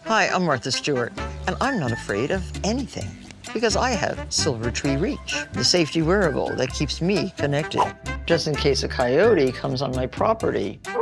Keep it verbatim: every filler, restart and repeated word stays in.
Hi, I'm Martha Stewart, and I'm not afraid of anything because I have Silvertree Reach, the safety wearable that keeps me connected. Just in case a coyote comes on my property,